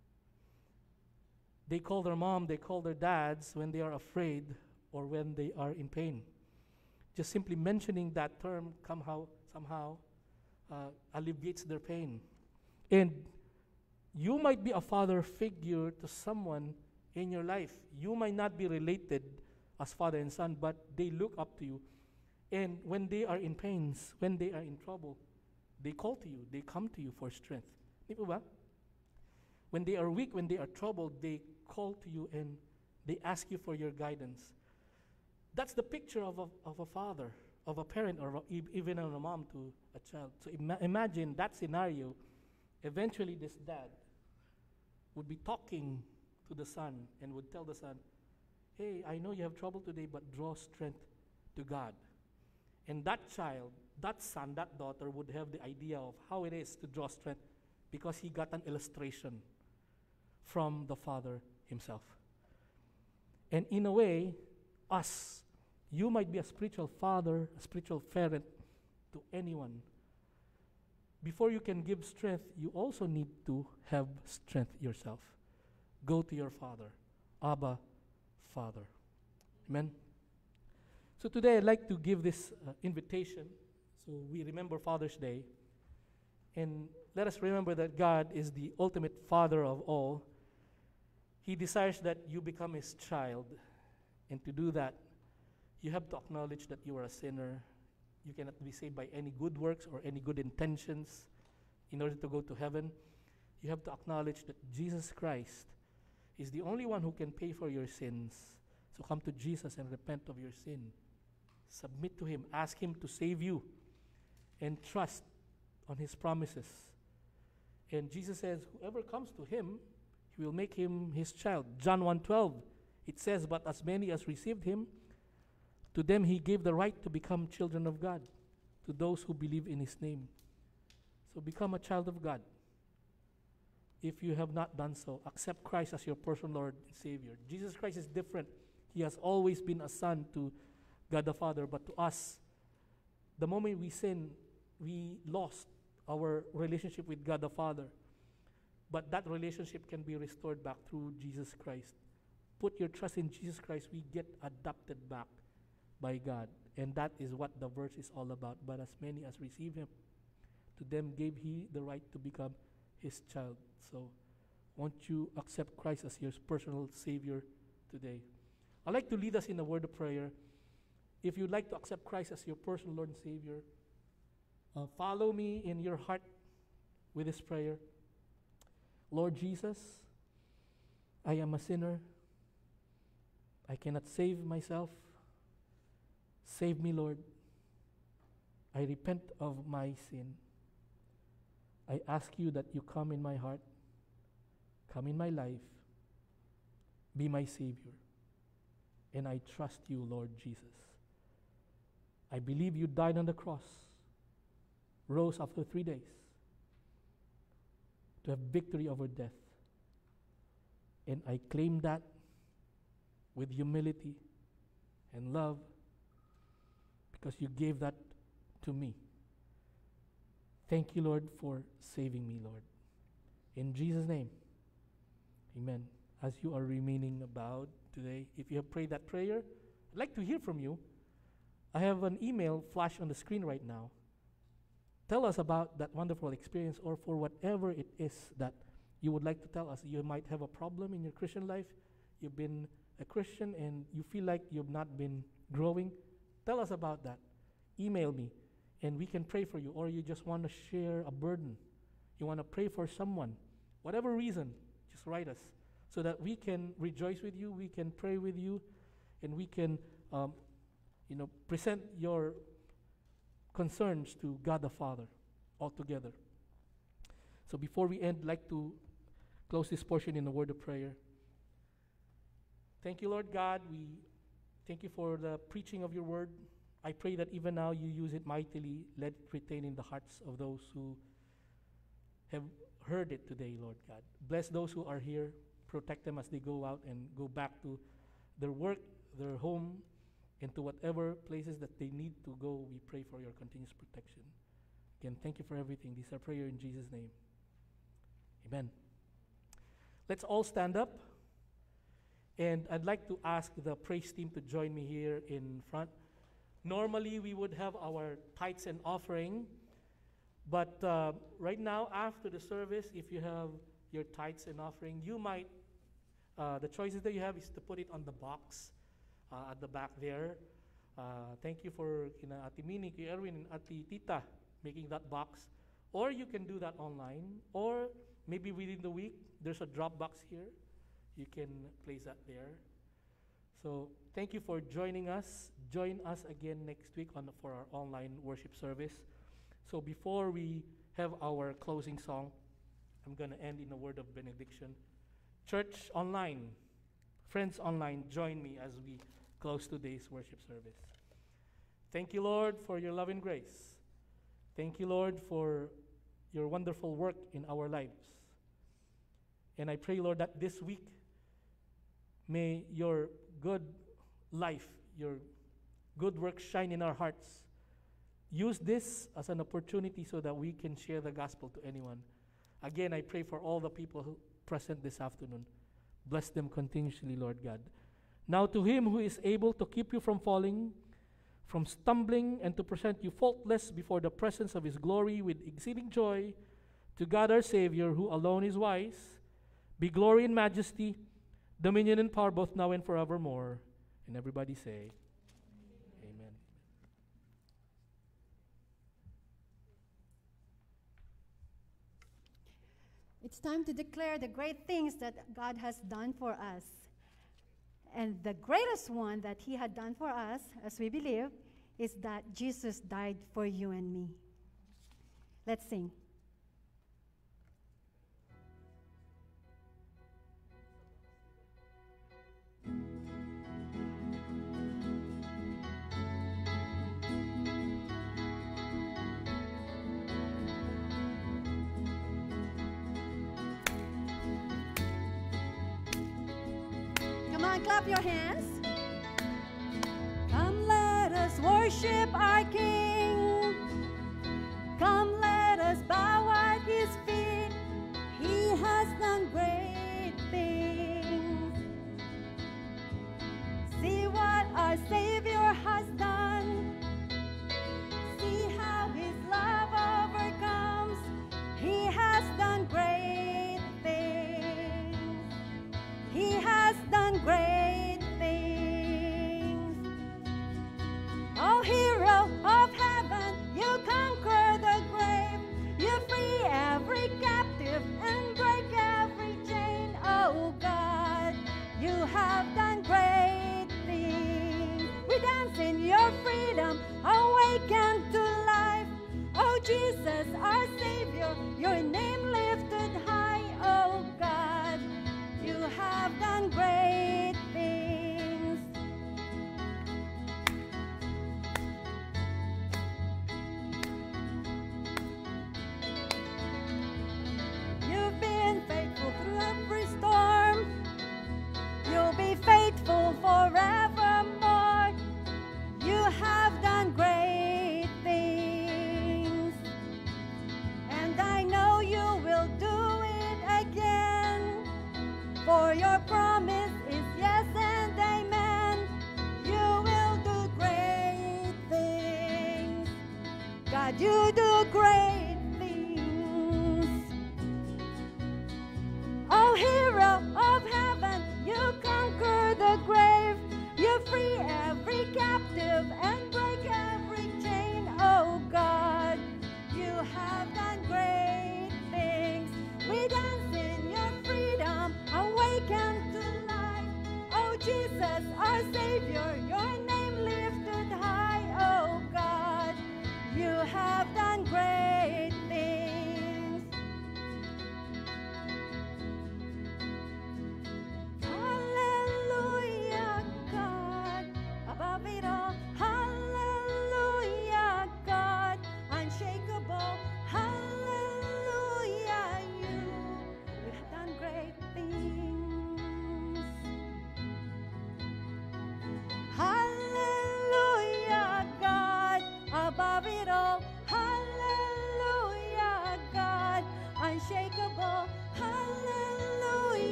They call their mom, they call their dads when they are afraid or when they are in pain. Just simply mentioning that term somehow, somehow uh, alleviates their pain. And you might be a father figure to someone in your life. You might not be related as father and son, but they look up to you. And when they are in pains, when they are in trouble, they call to you, they come to you for strength. Di po ba? When they are weak, when they are troubled, they call to you and they ask you for your guidance. That's the picture of a, of a father, of a parent, or a, even of a mom to a child. So ima- imagine that scenario. Eventually, this dad would be talking to the son and would tell the son, hey, I know you have trouble today, but draw strength to God. And that child, that son, that daughter would have the idea of how it is to draw strength because he got an illustration from the Father himself. And in a way, us, You might be a spiritual father, a spiritual parent to anyone. Before you can give strength, you also need to have strength yourself. Go to your Father, Abba, Father. Amen. So today I'd like to give this uh, invitation. So we remember Father's Day. And let us remember that God is the ultimate Father of all. He desires that you become His child. And to do that, you have to acknowledge that you are a sinner. You cannot be saved by any good works or any good intentions in order to go to heaven. You have to acknowledge that Jesus Christ is the only one who can pay for your sins. So come to Jesus and repent of your sin. Submit to Him. Ask Him to save you. And trust on His promises. And Jesus says, whoever comes to Him, He will make him His child. John one twelve, it says, but as many as received Him, to them He gave the right to become children of God, to those who believe in His name. So become a child of God. If you have not done so, accept Christ as your personal Lord and Savior. Jesus Christ is different. He has always been a son to God the Father, but to us, the moment we sin, we lost our relationship with God the Father. But that relationship can be restored back through Jesus Christ. Put your trust in Jesus Christ, we get adopted back by God. And that is what the verse is all about. But as many as receive Him, to them gave He the right to become His child. So won't you accept Christ as your personal Savior today? I'd like to lead us in a word of prayer. If you'd like to accept Christ as your personal Lord and Savior, uh, follow me in your heart with this prayer. Lord Jesus, I am a sinner. I cannot save myself. Save me, Lord. I repent of my sin. I ask you that you come in my heart, come in my life, be my Savior. And I trust you, Lord Jesus. I believe you died on the cross, rose after three days to have victory over death. And I claim that with humility and love because you gave that to me. Thank you, Lord, for saving me, Lord. In Jesus' name, amen. As you are remaining bowed today, if you have prayed that prayer, I'd like to hear from you. I have an email flash on the screen right now. Tell us about that wonderful experience, or for whatever it is that you would like to tell us. You might have a problem in your Christian life. You've been a Christian and you feel like you've not been growing. Tell us about that. Email me and we can pray for you. Or you just want to share a burden. You want to pray for someone. Whatever reason, just write us so that we can rejoice with you, we can pray with you, and we can um, you know, present your concerns to God the Father altogether. So before we end, I'd like to close this portion in a word of prayer. Thank you, Lord God. We thank you for the preaching of your word. I pray that even now you use it mightily. Let it retain in the hearts of those who have heard it today, Lord God. Bless those who are here. Protect them as they go out and go back to their work, their home, and to whatever places that they need to go. We pray for your continuous protection. Again, thank you for everything. This is our prayer in Jesus' name. Amen. Let's all stand up. And I'd like to ask the praise team to join me here in front. Normally, we would have our tithes and offering. But uh, right now, after the service, if you have your tithes and offering, you might, uh, the choices that you have is to put it on the box uh, at the back there. Uh, thank you for you know, Ate Mini, Kuya Erwin, and Ate Tita making that box. Or you can do that online. Or maybe within the week, there's a drop box here. You can place that there. So thank you for joining us. Join us again next week on for our online worship service. So before we have our closing song, I'm going to end in a word of benediction. Church online, friends online, join me as we close today's worship service. Thank you, Lord, for your love and grace. Thank you, Lord, for your wonderful work in our lives. And I pray, Lord, that this week, may your good life, your good works shine in our hearts. Use this as an opportunity so that we can share the gospel to anyone. Again, I pray for all the people who present this afternoon. Bless them continuously, Lord God. Now to him who is able to keep you from falling, from stumbling, and to present you faultless before the presence of his glory with exceeding joy, to God our Savior, who alone is wise, be glory and majesty, dominion and power both now and forevermore. And everybody say, Amen. It's time to declare the great things that God has done for us. And the greatest one that he had done for us, as we believe, is that Jesus died for you and me. Let's sing. Come on, clap your hands. Come, let us worship our King. Come, let us bow at his feet. He has done great things. See what our Savior has done. See how his love overcomes. He has done great things. He has done great things. Oh, hero of heaven, you conquer the grave. You free every captive and break every chain. Oh, God, you have done great things. We dance in your freedom, awaken to life. Oh, Jesus, our Savior, your name lifted high. Oh, God, you have done great things. You've been faithful through every storm. You'll be faithful forevermore. You have done great things. And I know you will do it again. For your promise is yes and amen. You will do great things. God, you do great things. Oh, hero of heaven, you conquer the grave. You free every captive and break every chain. Oh, God, you have done great things. We dance in your freedom, awaken to life. Oh, Jesus, our Savior, your name lifted high. Oh, God, you have done great things. Hallelujah, God, above it all. Hallelujah.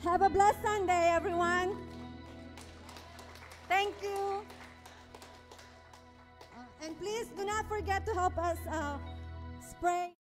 Have a blessed Sunday, everyone. Thank you. Uh, and please do not forget to help us uh, spray.